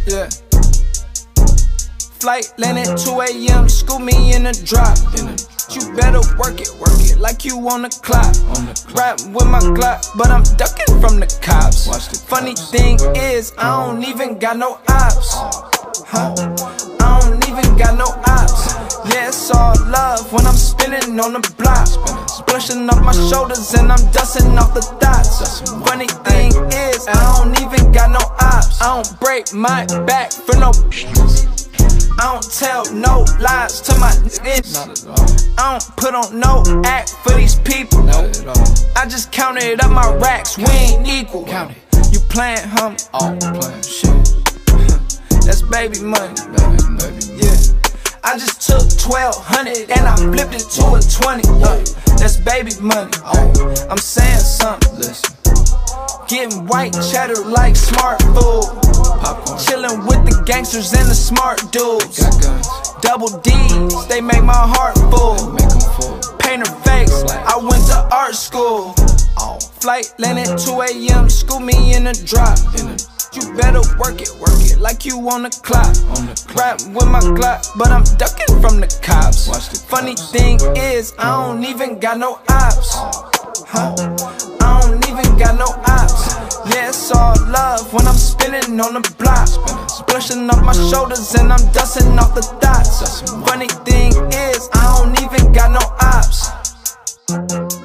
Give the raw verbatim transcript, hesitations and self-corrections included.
Yeah. Flight landed two A M, scoop me in a drop. You better work it, work it like you on the clock. Rap with my Glock, but I'm ducking from the cops. Funny thing is, I don't even got no ops. Huh? I don't even got no ops. Yeah, it's all love when I'm spinning on the block. Splashing off my shoulders and I'm dusting off the thoughts. Funny thing is, I don't even got no ops. I don't break my back for no. I don't tell no lies to my niggas. I don't put on no act for these people. I just counted up my racks, we ain't equal. You playin', homie? Oh, playin' shit. That's baby money. Yeah. I just took twelve hundred and I flipped it to a twenty. Uh, that's baby money. I'm saying something. Listen. Getting white cheddar like smart food. Chillin' with the gangsters and the smart dudes. Double D's, they make my heart full. Painter face, I went to art school. Flight landed two A M, scoop me in a drop. You better work it, work it like you on the clock. Rap with my Glock, but I'm ducking from the cops. Funny thing is, I don't even got no ops. Huh? I don't even got no ops. Yeah, it's all love when I'm spinning on the block. Splashing off my shoulders and I'm dusting off the thoughts. Funny thing is, I don't even got no ops.